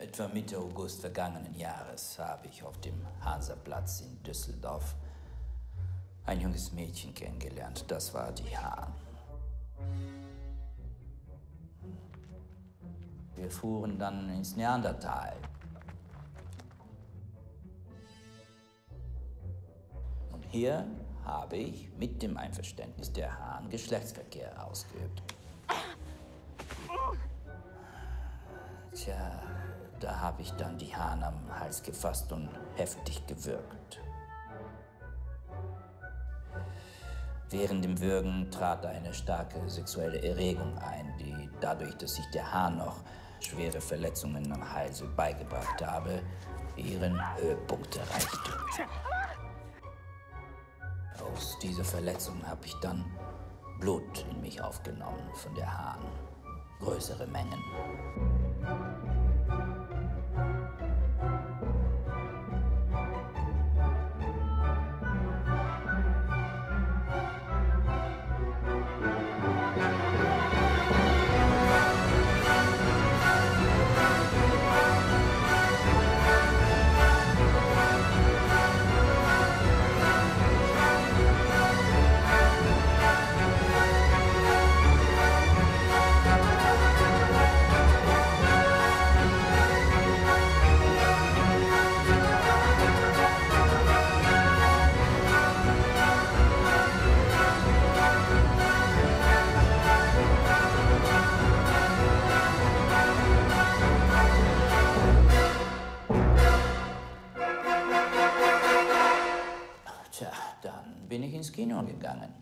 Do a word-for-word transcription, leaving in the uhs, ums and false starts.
Etwa Mitte August vergangenen Jahres habe ich auf dem Hansaplatz in Düsseldorf ein junges Mädchen kennengelernt. Das war die Hahn. Wir fuhren dann ins Neandertal. Und hier habe ich mit dem Einverständnis der Hahn Geschlechtsverkehr ausgeübt. Tja, da habe ich dann die Hahn am Hals gefasst und heftig gewürgt. Während dem Würgen trat eine starke sexuelle Erregung ein, die dadurch, dass ich der Hahn noch schwere Verletzungen am Halse beigebracht habe, ihren Höhepunkt erreichte. Aus dieser Verletzung habe ich dann Blut in mich aufgenommen von der Hahn. Größere Mengen. Tja, dann bin ich ins Kino gegangen.